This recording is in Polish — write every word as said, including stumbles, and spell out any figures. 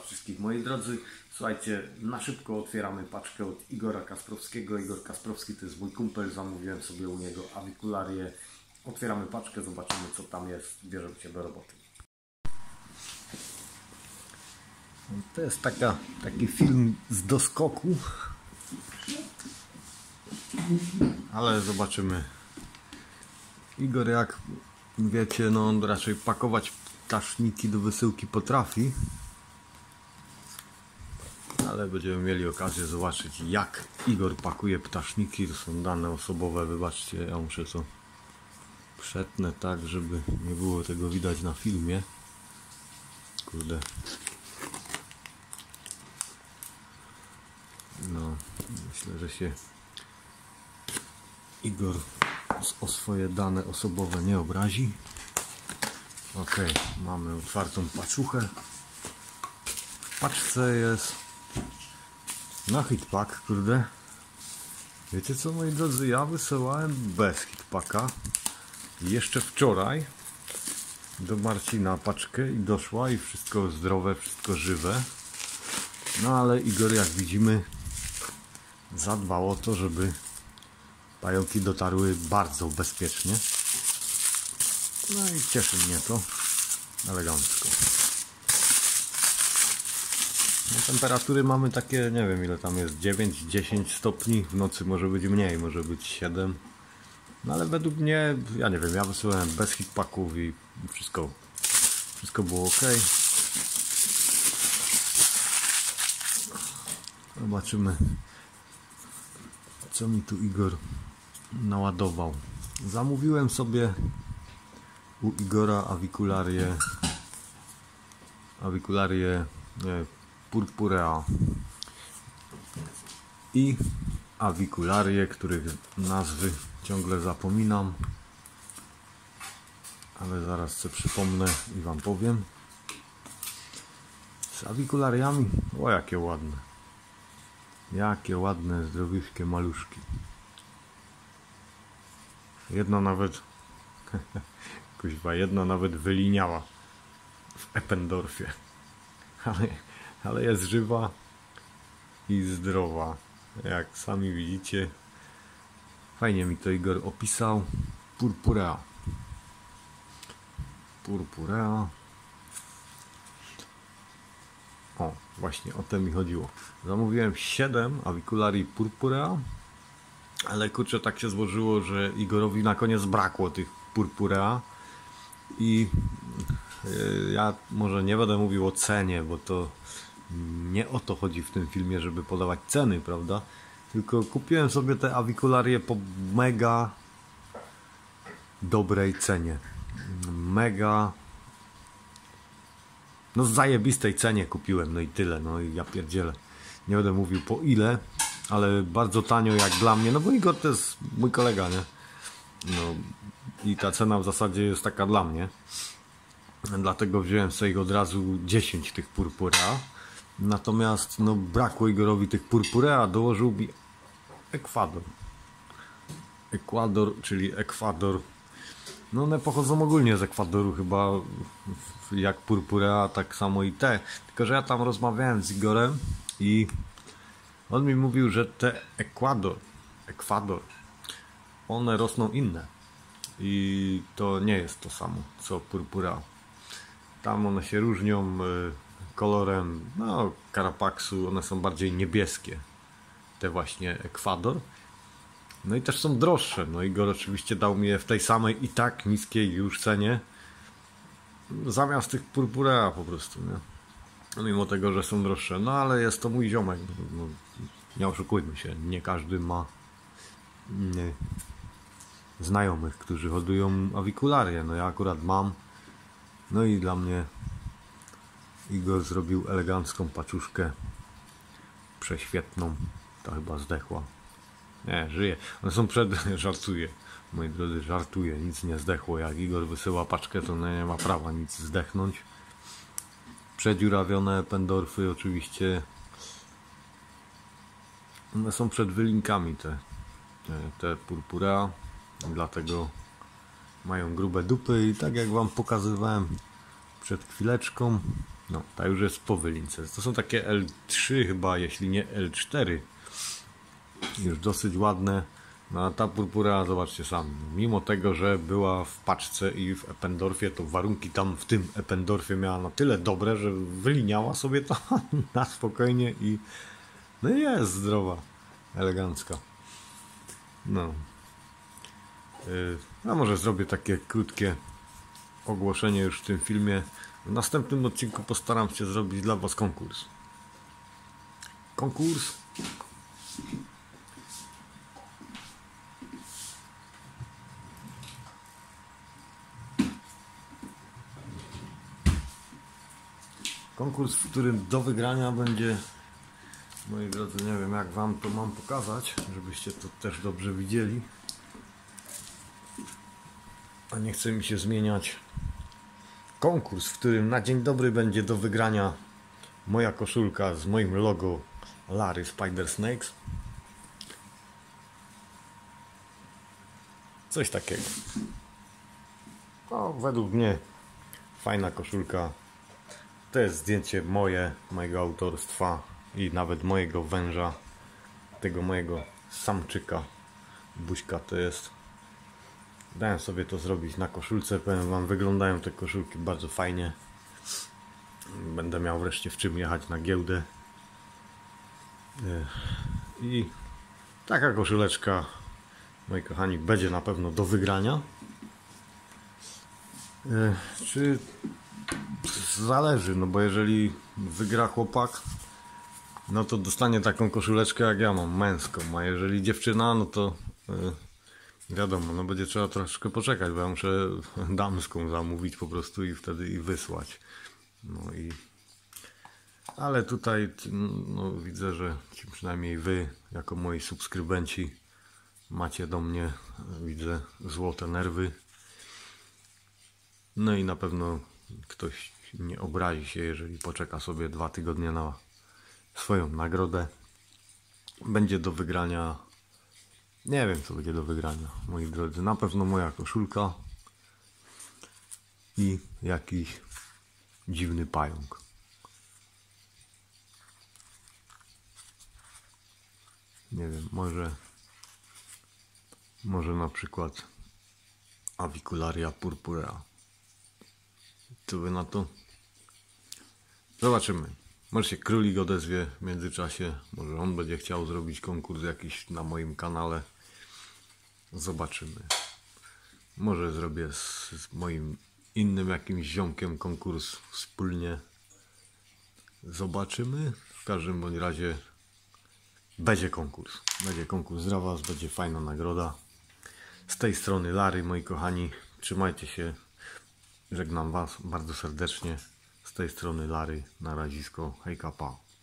wszystkich, moi drodzy. Słuchajcie, na szybko otwieramy paczkę od Igora Kasprowskiego. Igor Kasprowski to jest mój kumpel, zamówiłem sobie u niego awikularię. Otwieramy paczkę, zobaczymy co tam jest, bierzemy się do roboty. To jest taka, taki film z doskoku, ale zobaczymy. Igor, jak wiecie, no on raczej pakować ptaszniki do wysyłki potrafi, ale będziemy mieli okazję zobaczyć, jak Igor pakuje ptaszniki. To są dane osobowe, wybaczcie, ja muszę to przetnę tak, żeby nie było tego widać na filmie. Kurde. No, myślę, że się Igor o swoje dane osobowe nie obrazi. Ok, mamy otwartą paczuchę. W paczce jest na hitpack, kurde. Wiecie co, moi drodzy, ja wysyłałem bez hitpacka jeszcze wczoraj do Marcina paczkę i doszła i wszystko zdrowe, wszystko żywe. No ale Igor, jak widzimy, zadbał o to, żeby pająki dotarły bardzo bezpiecznie. No i cieszy mnie to elegancko. No, temperatury mamy takie, nie wiem ile tam jest, dziewięć dziesięć stopni. W nocy może być mniej, może być siedem. No ale według mnie, ja nie wiem, ja wysyłałem bez hitpacków i wszystko, wszystko było ok. Zobaczymy, co mi tu Igor naładował. Zamówiłem sobie u Igora awikularię awikularię nie, purpurea i awikularię, których nazwy ciągle zapominam, ale zaraz sobie przypomnę i wam powiem. Z awikulariami, o jakie ładne, jakie ładne, zdrowiutkie maluszki. Jedna nawet kuźwa, jedna nawet wyliniała w Eppendorfie, ale, ale jest żywa i zdrowa, jak sami widzicie. Fajnie mi to Igor opisał. Purpurea. Purpurea. O, właśnie o to mi chodziło. Zamówiłem siedem awikularii purpurea, ale kurczę, tak się złożyło, że Igorowi na koniec brakło tych purpurea i yy, ja może nie będę mówił o cenie, bo to nie o to chodzi w tym filmie, żeby podawać ceny, prawda? Tylko kupiłem sobie te awikularię po mega dobrej cenie. Mega no zajebistej cenie kupiłem, no i tyle, no i ja pierdzielę. Nie będę mówił po ile, ale bardzo tanio jak dla mnie, no bo Igor to jest mój kolega, nie? No i ta cena w zasadzie jest taka dla mnie. Dlatego wziąłem sobie ich od razu dziesięć tych purpurea. Natomiast no brakło Igorowi tych purpurea, dołożył mi Ekwador. Ekwador, czyli Ekwador. No one pochodzą ogólnie z Ekwadoru chyba, jak purpurea, tak samo i te. Tylko że ja tam rozmawiałem z Igorem i on mi mówił, że te Ekwador, Ekwador, one rosną inne. I to nie jest to samo co purpurea. Tam one się różnią kolorem, no, karapaksu, one są bardziej niebieskie, te właśnie Ekwador. No i też są droższe. No Igor oczywiście dał mi je w tej samej i tak niskiej już cenie zamiast tych purpurea po prostu, nie? Mimo tego, że są droższe. No ale jest to mój ziomek, no, nie oszukujmy się, nie każdy ma nie, znajomych, którzy hodują awikularię. No ja akurat mam. No i dla mnie Igor zrobił elegancką paczuszkę, prześwietną. Ta chyba zdechła. Nie, żyje. One są przed... Żartuję. Moi drodzy, żartuję. Nic nie zdechło. Jak Igor wysyła paczkę, to nie ma prawa nic zdechnąć. Przedziurawione Eppendorfy oczywiście. One są przed wylinkami te, te purpurea. Dlatego mają grube dupy i tak jak wam pokazywałem przed chwileczką, No, ta już jest po wylince. To są takie L trzy chyba, jeśli nie L cztery. Już dosyć ładne. No a ta purpura, zobaczcie sami, mimo tego, że była w paczce i w Eppendorfie, to warunki tam w tym Eppendorfie miała na tyle dobre, że wyliniała sobie to na spokojnie i no jest zdrowa, elegancka. No. Yy, a może zrobię takie krótkie ogłoszenie już w tym filmie. W następnym odcinku postaram się zrobić dla Was konkurs. Konkurs Konkurs, w którym do wygrania będzie, moi drodzy, nie wiem jak Wam to mam pokazać, żebyście to też dobrze widzieli. A nie chce mi się zmieniać. Konkurs, w którym na dzień dobry będzie do wygrania moja koszulka z moim logo Larry Spider Snakes. Coś takiego. No, według mnie fajna koszulka. To jest zdjęcie moje, mojego autorstwa i nawet mojego węża, tego mojego samczyka. Buźka to jest. Dałem sobie to zrobić na koszulce. Powiem Wam, wyglądają te koszulki bardzo fajnie. Będę miał wreszcie w czym jechać na giełdę. I taka koszuleczka, moi kochani, będzie na pewno do wygrania. Czy zależy, no bo jeżeli wygra chłopak, no to dostanie taką koszuleczkę jak ja mam, męską, a jeżeli dziewczyna, no to yy, wiadomo, no będzie trzeba troszkę poczekać, bo ja muszę damską zamówić po prostu i wtedy i wysłać. No i ale tutaj no, widzę, że przynajmniej Wy, jako moi subskrybenci, macie do mnie, widzę, złote nerwy. No i na pewno ktoś nie obrazi się, jeżeli poczeka sobie dwa tygodnie na swoją nagrodę. Będzie do wygrania, nie wiem co będzie do wygrania, moi drodzy, na pewno moja koszulka i jakiś dziwny pająk. Nie wiem, może może na przykład Avicularia purpurea. Co Wy na to? Zobaczymy. Może się królik odezwie w międzyczasie. Może on będzie chciał zrobić konkurs jakiś na moim kanale. Zobaczymy. Może zrobię z, z moim innym jakimś ziomkiem konkurs wspólnie. Zobaczymy. W każdym bądź razie będzie konkurs. Będzie konkurs dla Was, będzie fajna nagroda. Z tej strony Larry, moi kochani. Trzymajcie się. Żegnam Was bardzo serdecznie. Z tej strony Larry. Na razisko. Hejka, pa.